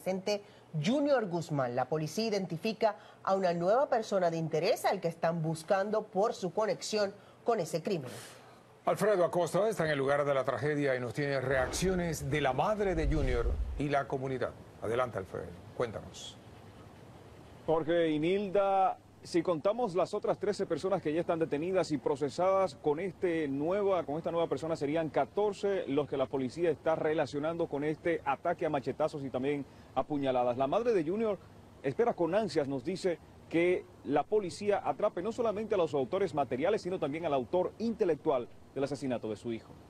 adolescente Junior Guzmán. La policía identifica a una nueva persona de interés al que están buscando por su conexión con ese crimen. Alfredo Acosta está en el lugar de la tragedia y nos tiene reacciones de la madre de Junior y la comunidad. Adelante, Alfredo, cuéntanos. Jorge y Nilda, si contamos las otras 13 personas que ya están detenidas y procesadas con esta nueva persona, serían 14 los que la policía está relacionando con este ataque a machetazos y también a puñaladas. La madre de Junior espera con ansias, nos dice, que la policía atrape no solamente a los autores materiales, sino también al autor intelectual del asesinato de su hijo.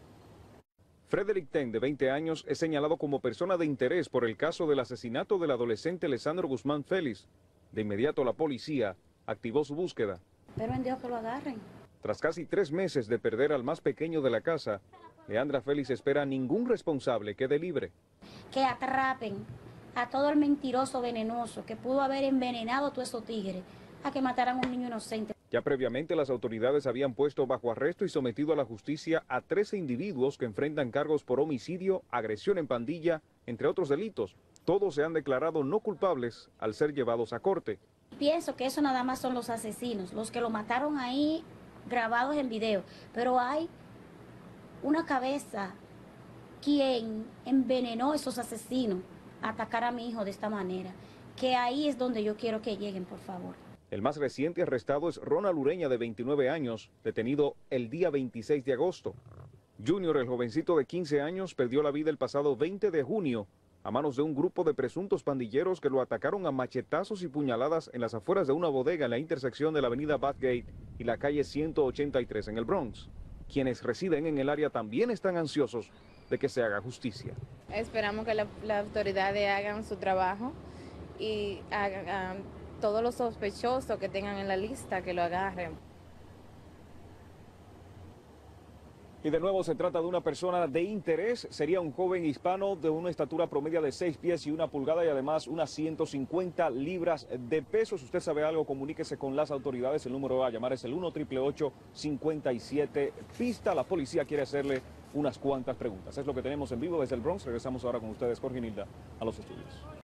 Frederick Ten, de 20 años, es señalado como persona de interés por el caso del asesinato del adolescente Lesandro Guzmán Félix. De inmediato la policía activó su búsqueda. Pero en Dios que lo agarren. Tras casi 3 meses de perder al más pequeño de la casa, Leandra Félix espera a ningún responsable quede libre. Que atrapen a todo el mentiroso venenoso que pudo haber envenenado a todos esos tigres a que mataran a un niño inocente. Ya previamente las autoridades habían puesto bajo arresto y sometido a la justicia a 13 individuos que enfrentan cargos por homicidio, agresión en pandilla, entre otros delitos. Todos se han declarado no culpables al ser llevados a corte. Pienso que eso nada más son los asesinos, los que lo mataron ahí grabados en video, pero hay una cabeza quien envenenó a esos asesinos a atacar a mi hijo de esta manera, que ahí es donde yo quiero que lleguen, por favor. El más reciente arrestado es Ronald Ureña, de 29 años, detenido el día 26 de agosto. Junior, el jovencito de 15 años, perdió la vida el pasado 20 de junio a manos de un grupo de presuntos pandilleros que lo atacaron a machetazos y puñaladas en las afueras de una bodega en la intersección de la avenida Bathgate y la calle 183 en el Bronx. Quienes residen en el área también están ansiosos de que se haga justicia. Esperamos que las autoridades hagan su trabajo y hagan todos los sospechosos que tengan en la lista que lo agarren. Y de nuevo se trata de una persona de interés, sería un joven hispano de una estatura promedia de 6 pies y 1 pulgada y además unas 150 libras de peso. Si usted sabe algo, comuníquese con las autoridades. El número a llamar es el 1-888-57-PISTA. La policía quiere hacerle unas cuantas preguntas. Es lo que tenemos en vivo desde el Bronx. Regresamos ahora con ustedes, Jorge y Nilda, a los estudios.